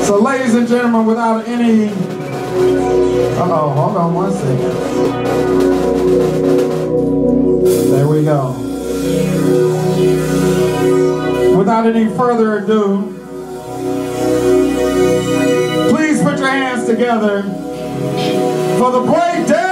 So ladies and gentlemen, without any... Uh-oh, hold on one second. There we go. Without any further ado, please put your hands together for the breakdown!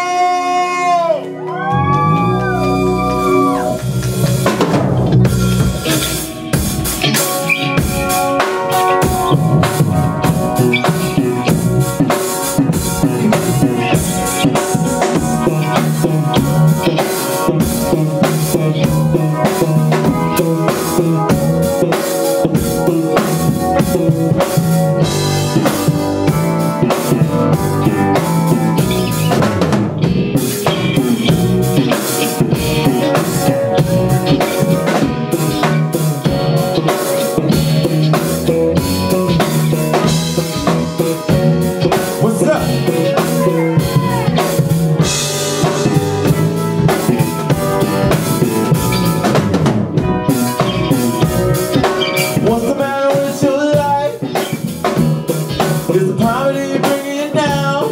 Is the poverty bringing you down?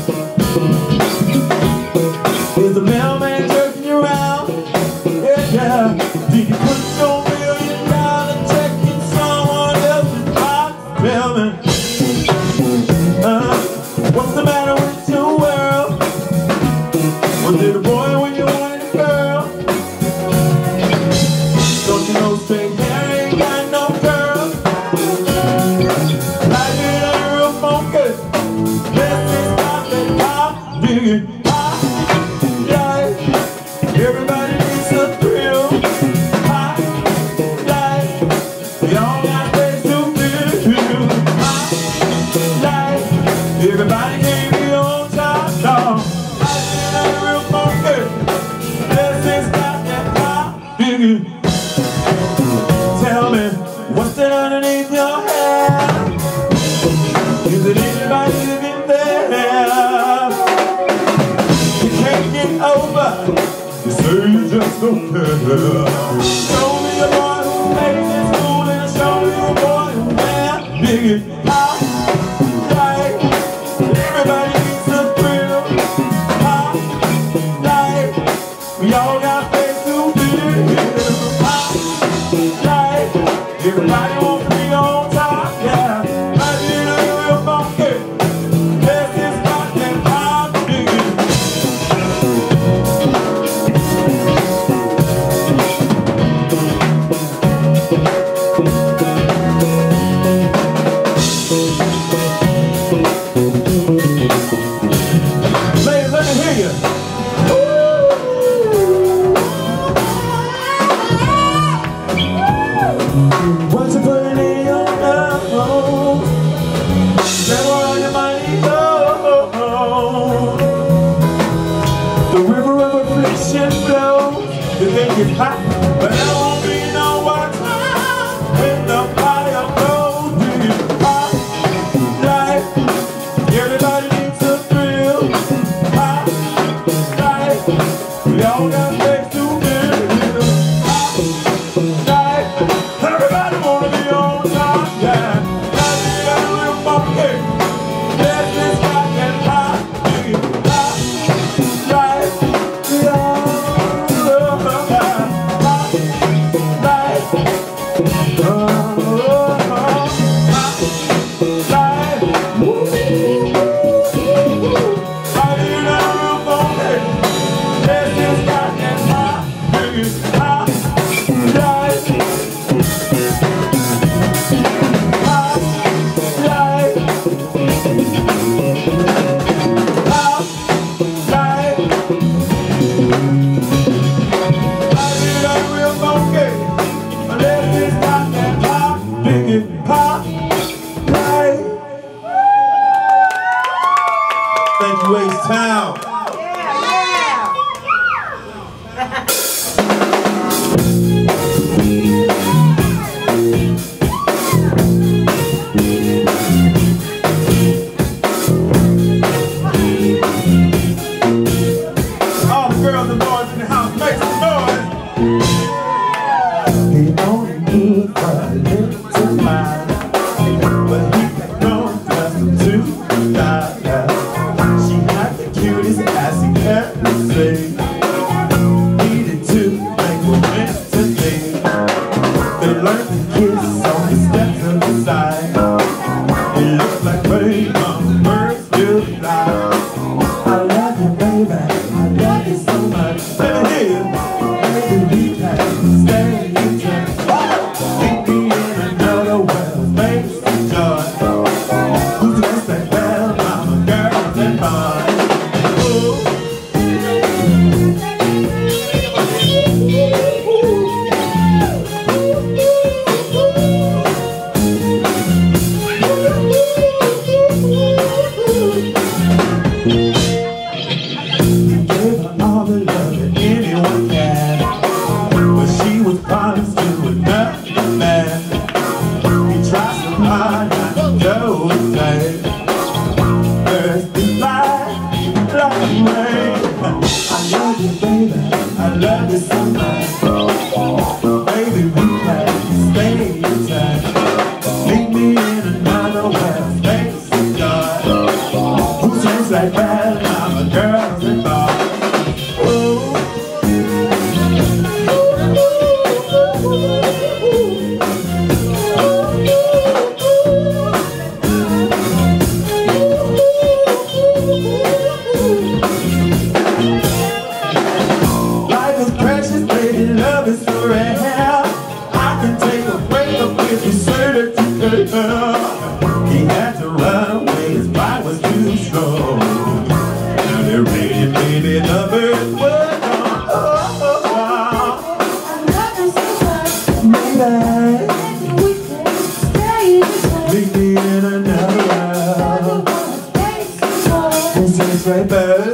Is the mailman jerking you around? Yeah, yeah. Did you put your $1 million check in someone else's box? Mailman. What's the matter with your world? Was it a boy when you wanted a girl? Don't you know straight hair ain't got no curl? Everybody needs a thrill. Hot life, we all got ways to feel. Hot life, everybody can't be on top, dog. Life is a real funky. This is got that hot biggie. Tell me, what's that underneath your hair? Is it anybody living there? You can't get over. You say you just don't care. Show me a boy who makes it school and show me a boy who wear biggie. Hot life, everybody needs a thrill. Hot life, we all got face to feel. Hot life, everybody wants to be on top, yeah. Life is a real funky. This is got that hot biggie. Ladies, let me hear you. What you putting in your nose? That's where all your money goes. The river of affliction flows. You think it's hot, but there won't be no water when the fire goes. Hot life, everybody needs a thrill. Hot life, we all got things to feel. Hot life, everybody wanna be on top, yeah. Life is a real funky. Yes, it's got that hot biggie. Hot life, we all love that. Hot life, hot life, woo. Life is a real funky. Yes, it's got that hot biggie. Hot life. Thank you, H-Town. All the girls and boys in the house, make some noise. He only good for a little while, but he night. It looks like rain on birds will fly. I love you, baby, I love you so much. Let me hear you. Maybe we can stay in time. Meet me in another world, space and joy. Who's gonna say, well, mama, girls and boys? I love you so much. Baby, we can stay in touch. Meet me in another world, space and joy. Who sings like that? I'm a girl and boy. Love is so rare. I can take a break up with the certainty. He had to run away, his bike was too slow. Now they're ready, baby, the birds were gone. Oh, oh, oh. I love you so much, baby. We can stay in touch. Meet me in another world. Who sings like birds?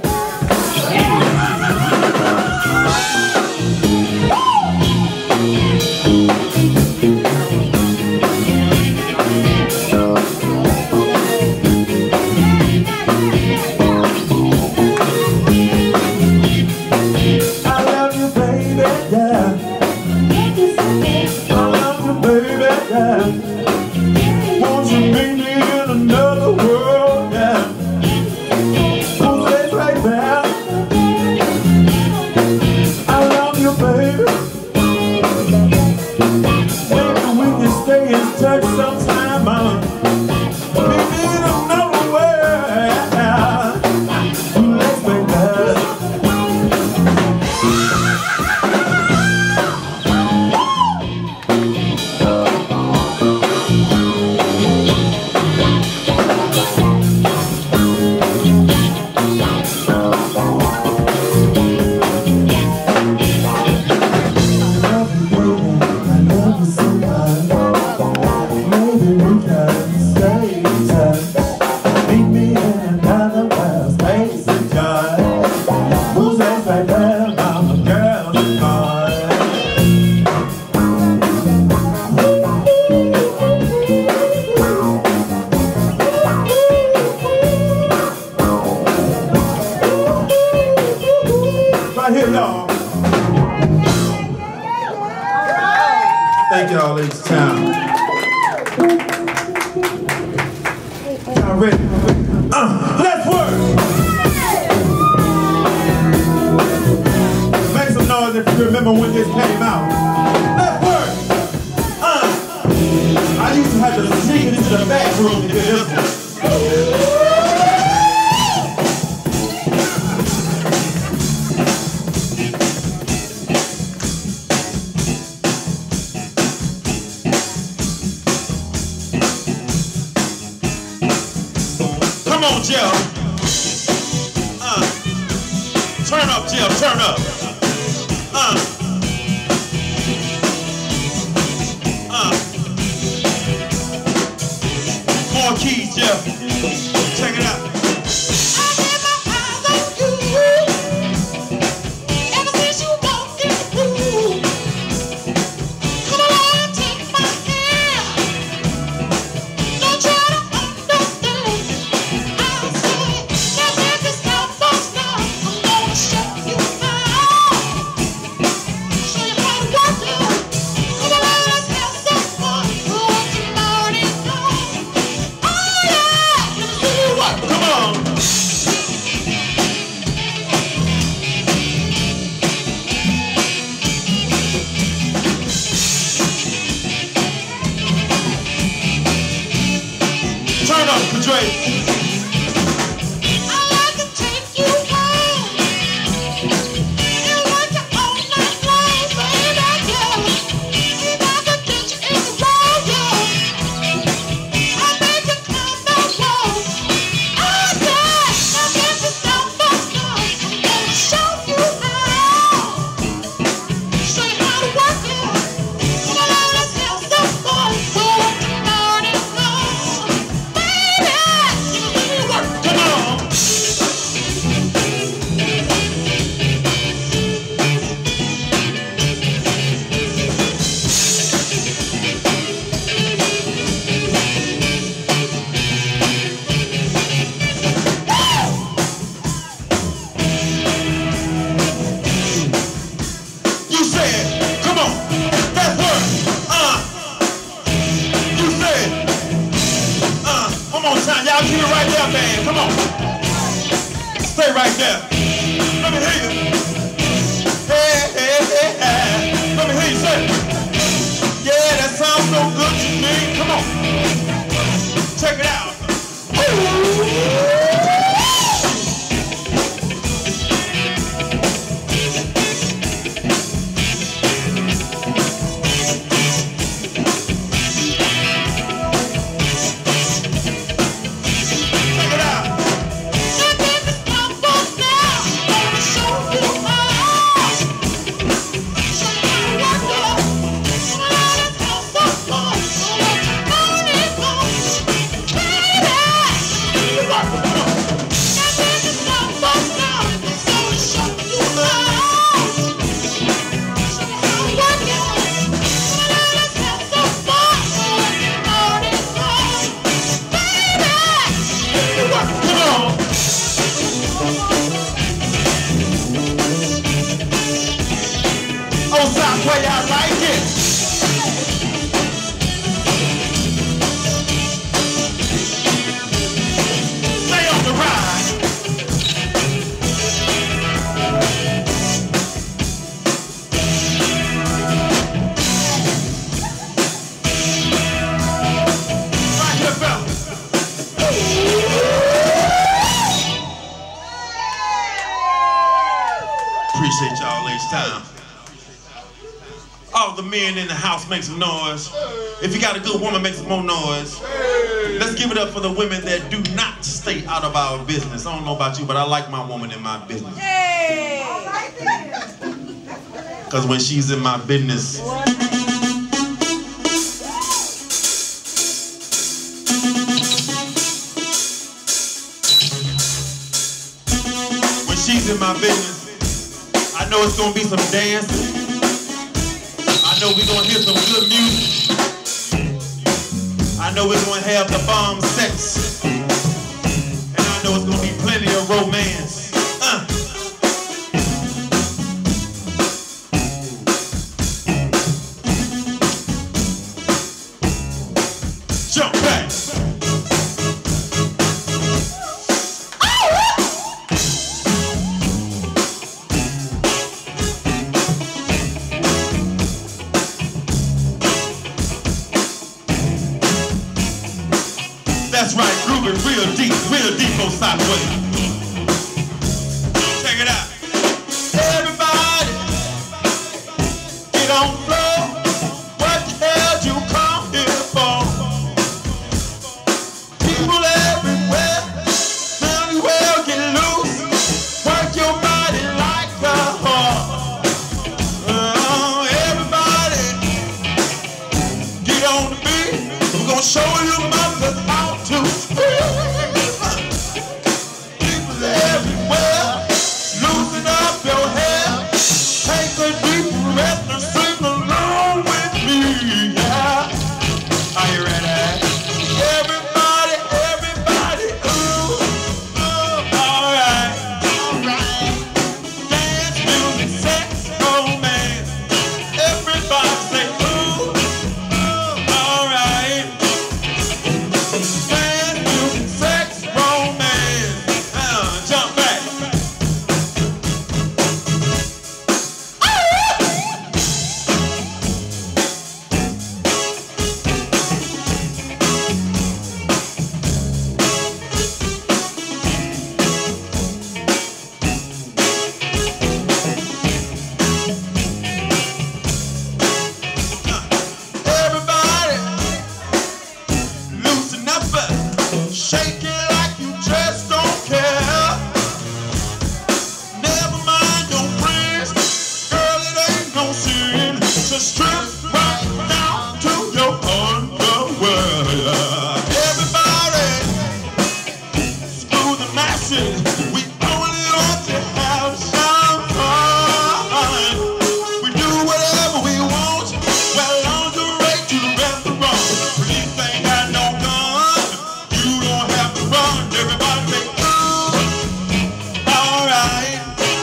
Won't you meet me in another world, yeah? Who says like that? I love you, baby. Maybe we can stay in touch sometime, mama. Meet me in another world, yeah. Let's make that. Here, y'all. Thank y'all, H Town. Y'all ready? Let's work. Make some noise if you remember when this came out. Let's work. I used to have to sneak it into the back room to get this one. Come on, Jeff. Turn up, Jeff. Turn up. More keys, Jeff. Check it out. Turn up for Dre. Y'all keep it right there, man. Come on. Stay right there. Let me hear you. Hey, hey, hey, hey. Let me hear you say. Yeah, that sounds so good to me. Come on. Check it out. Way I like it. Stay on the ride. Right here, fella. Appreciate y'all each time. All the men in the house make some noise. If you got a good woman, make some more noise. Let's give it up for the women that do not stay out of our business. I don't know about you, but I like my woman in my business. Because when she's in my business, when she's in my business, I know it's going to be some dancing. I know we're going to hear some good music. I know we're going to have the bomb sex. And I know it's going to be plenty of romance. Jump back. That's right, grooving real deep on Southway. Check it out. Everybody, get on the floor. What the hell you come here for? People everywhere, might well get loose. Work your body like a whore. Everybody, get on the beat. We're gonna show you mothers how to scream. nothing. Shake it like you just don't care. Never mind your friends, girl, it ain't no sin to strip right down to your underwear. Everybody, screw the masses. We only want to have some fun. We do whatever we want, well, lingerie to the restaurant. Police ain't got no gun, you don't have to run. Everybody say, ooh, alright.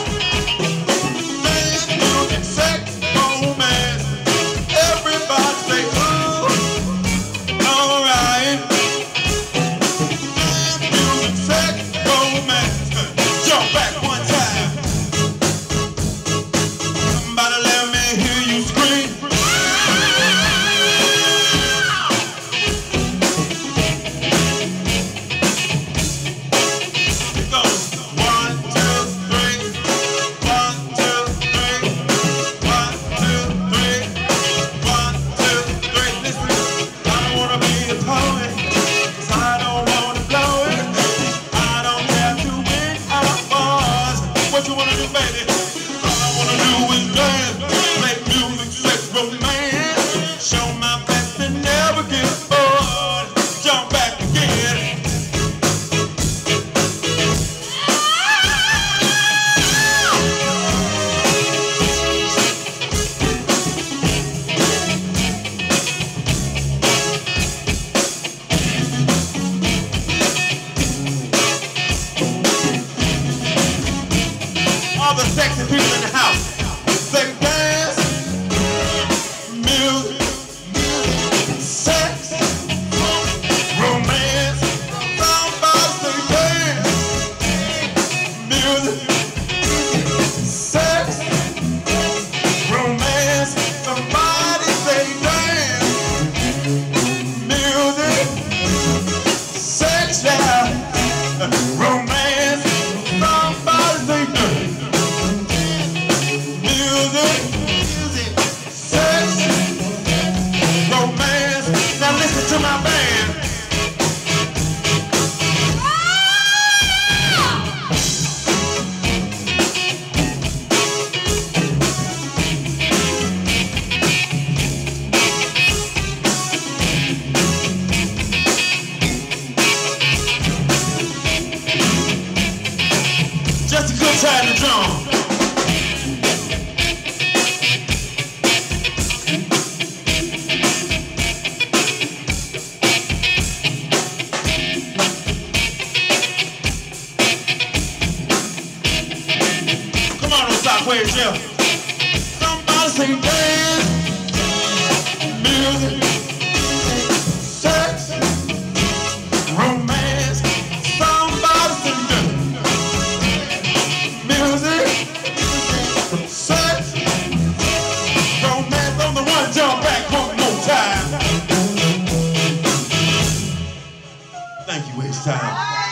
Dance, music, sex, romance. Everybody say, ooh, alright. Dance, music, sex, romance. Jump back one time. Somebody let me hear you scream. It goes 1, 2, 3. 1, 2, 3. 1, 2, 3. 1, 2, 3. Listen, I don't wanna be a poet, 'cause I don't wanna blow it. I don't have to win our bars. What you wanna do, baby? All I wanna do is dance, make music, sex, romance. Show my best and never get bored. Jump back again. All the sexy people in the house, say dance, music, sex, romance. Somebody say dance, music, sex, romance. Somebody say dance, music, sex, yeah, romance. Somebody say dance. Music, sex, romance. Now listen to my band. Just a good time to drum. Come on, Where's Jeff? Somebody say dance, music, sex, romance. Somebody say dance, music, sex, romance. On the one, jump back one more time. Thank you, Waste Time.